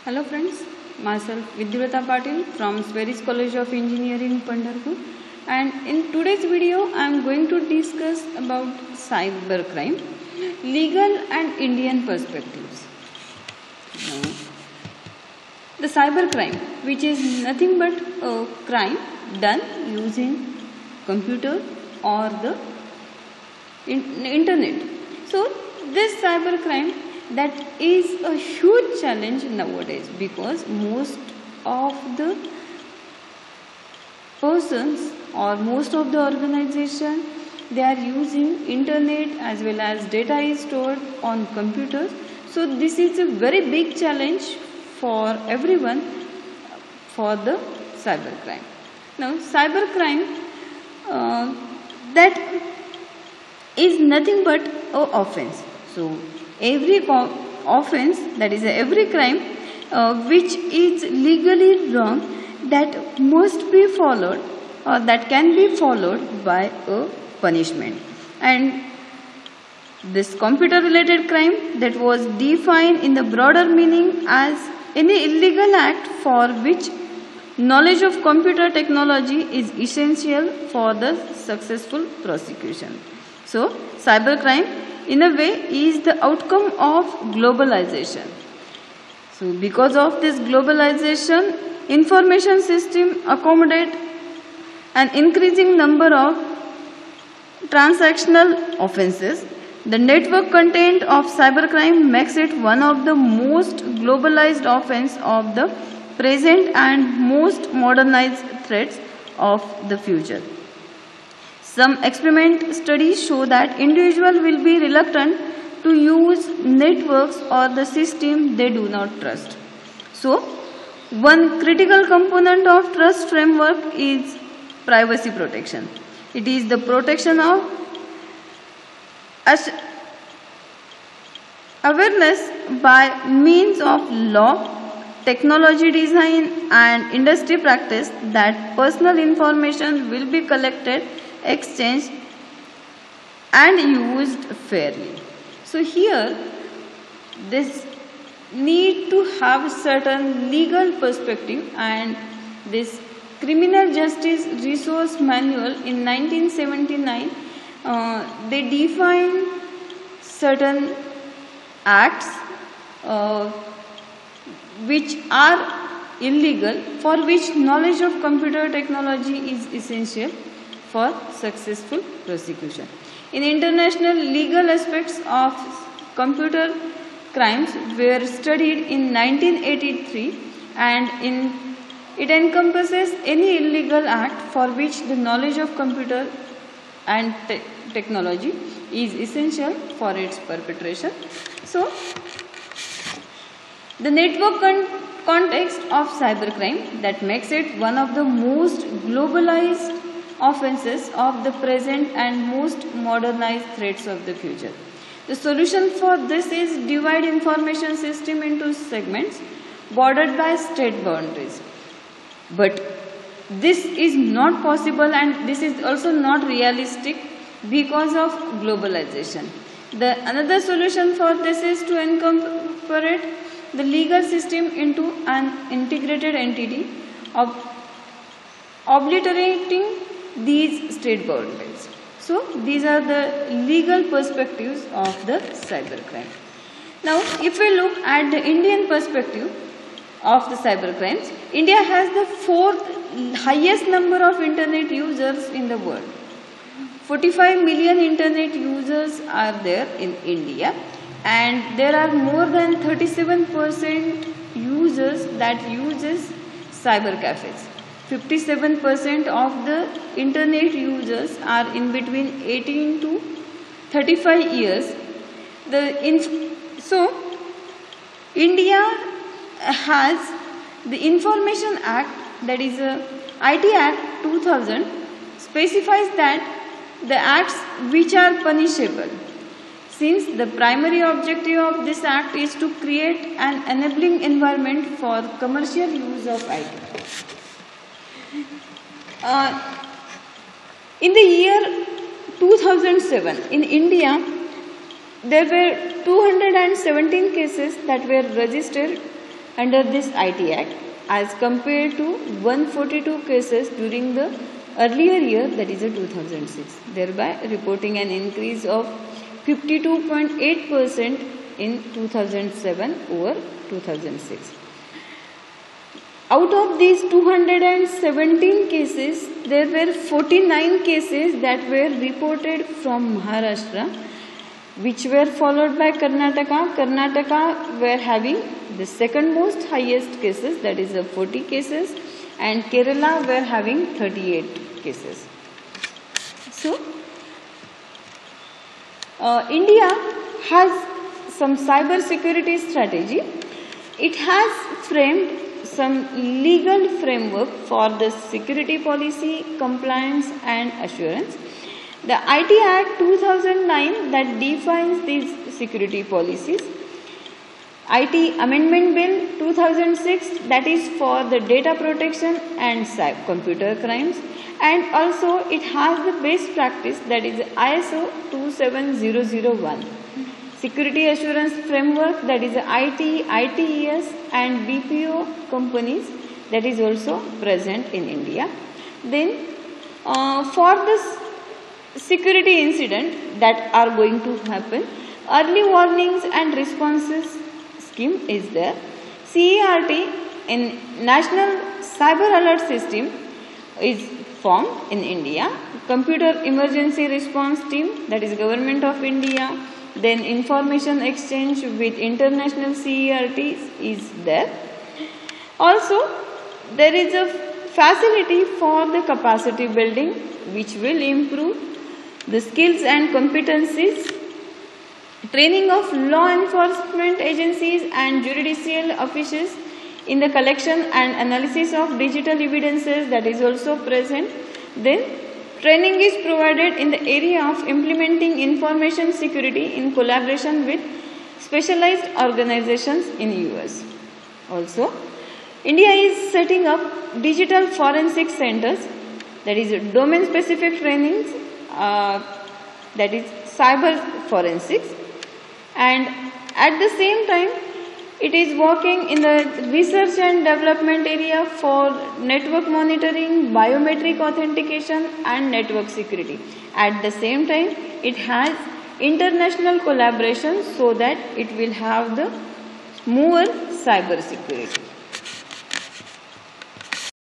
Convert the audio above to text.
Hello friends, myself Vidyulata Patil from Sweris College of Engineering, Pandharpur, and in today's video I am going to discuss about cybercrime, legal and Indian perspectives. Now, the cybercrime, which is nothing but a crime done using computer or the internet. So this cybercrime that is a huge challenge nowadays because most of the persons or most of the organization they are using internet as well as data is stored on computers. So this is a very big challenge for everyone for the cybercrime. Now cybercrime that is nothing but an offense. So every offense, that is every crime which is legally wrong, that must be followed or that can be followed by a punishment. And this computer related crime that was defined in the broader meaning as any illegal act for which knowledge of computer technology is essential for the successful prosecution. So cybercrime in a way is the outcome of globalization. So because of this globalization, information system accommodate an increasing number of transactional offenses. The network content of cybercrime makes it one of the most globalized offense of the present and most modernized threats of the future. Some experiment studies show that individuals will be reluctant to use networks or the system they do not trust. So, one critical component of trust framework is privacy protection. It is the protection of awareness by means of law, technology design and industry practice that personal information will be collected, exchanged and used fairly. So here this need to have certain legal perspective, and this criminal justice resource manual in 1979 they define certain acts which are illegal for which knowledge of computer technology is essential for successful prosecution. In international legal aspects of computer crimes were studied in 1983 and it encompasses any illegal act for which the knowledge of computer and technology is essential for its perpetration. So, the network context of cybercrime that makes it one of the most globalized offenses of the present and most modernized threats of the future. The solution for this is divide information system into segments bordered by state boundaries. But this is not possible and this is also not realistic because of globalization. Another solution for this is to incorporate the legal system into an integrated entity of obliterating these state boundaries. So these are the legal perspectives of the cybercrime. Now if we look at the Indian perspective of the cybercrimes, India has the fourth highest number of internet users in the world. 45 million internet users are there in India, and there are more than 37% users that uses cyber cafes. 57% of the internet users are in between 18 to 35 years. So, India has the Information Act, that is IT Act 2000, specifies that the acts which are punishable. Since the primary objective of this act is to create an enabling environment for commercial use of IT. In the year 2007, in India, there were 217 cases that were registered under this IT Act as compared to 142 cases during the earlier year, that is 2006, thereby reporting an increase of 52.8% in 2007 over 2006. Out of these 217 cases, there were 49 cases that were reported from Maharashtra, which were followed by Karnataka. Karnataka were having the second most highest cases, that is 40 cases, and Kerala were having 38 cases. So, India has some cyber security strategy. It has framed some legal framework for the security policy, compliance and assurance. The IT Act 2009 that defines these security policies. IT Amendment Bill 2006 that is for the data protection and computer crimes, and also it has the best practice, that is ISO 27001. Security assurance framework, that is IT, ITES and BPO companies, that is also present in India. Then for this security incident that are going to happen, early warnings and responses scheme is there. CERT in National Cyber Alert System is formed in India. Computer Emergency Response Team, that is Government of India. Then information exchange with international CERTs is there. Also, there is a facility for the capacity building which will improve the skills and competencies. Training of law enforcement agencies and judicial officials in the collection and analysis of digital evidences, that is also present. Then training is provided in the area of implementing information security in collaboration with specialized organizations in US. Also, India is setting up digital forensic centers, that is domain specific trainings, that is cyber forensics, and at the same time it is working in the research and development area for network monitoring, biometric authentication and network security. At the same time, it has international collaboration so that it will have the more cyber security.